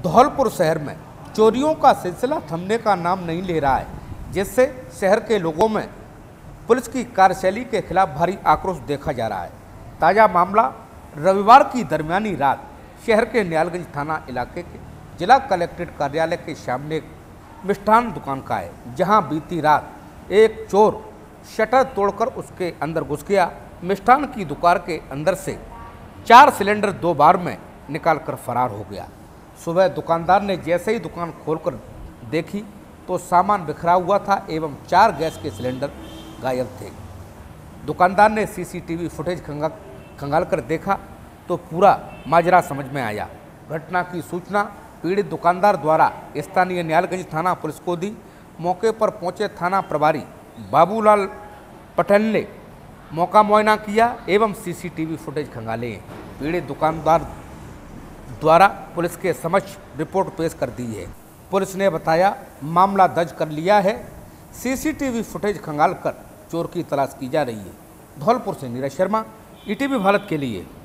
धौलपुर शहर में चोरियों का सिलसिला थमने का नाम नहीं ले रहा है, जिससे शहर के लोगों में पुलिस की कार्यशैली के खिलाफ भारी आक्रोश देखा जा रहा है। ताज़ा मामला रविवार की दरमियानी रात शहर के नियालगंज थाना इलाके के जिला कलेक्ट्रेट कार्यालय के सामने एक मिष्ठान दुकान का है, जहां बीती रात एक चोर शटर तोड़कर उसके अंदर घुस गया। मिष्ठान की दुकान के अंदर से 4 सिलेंडर 2 बार में निकालकर फरार हो गया। सुबह दुकानदार ने जैसे ही दुकान खोलकर देखी तो सामान बिखरा हुआ था एवं 4 गैस के सिलेंडर गायब थे। दुकानदार ने सीसीटीवी फुटेज खंगाल कर देखा तो पूरा माजरा समझ में आया। घटना की सूचना पीड़ित दुकानदार द्वारा स्थानीय नियालगंज थाना पुलिस को दी। मौके पर पहुंचे थाना प्रभारी बाबूलाल पटेल ने मौका मुआयना किया एवं सीसीटीवी फुटेज खंगाले। पीड़ित दुकानदार द्वारा पुलिस के समक्ष रिपोर्ट पेश कर दी है। पुलिस ने बताया मामला दर्ज कर लिया है। सीसीटीवी फुटेज खंगाल कर चोर की तलाश की जा रही है। धौलपुर से नीरज शर्मा, ईटीवी भारत के लिए।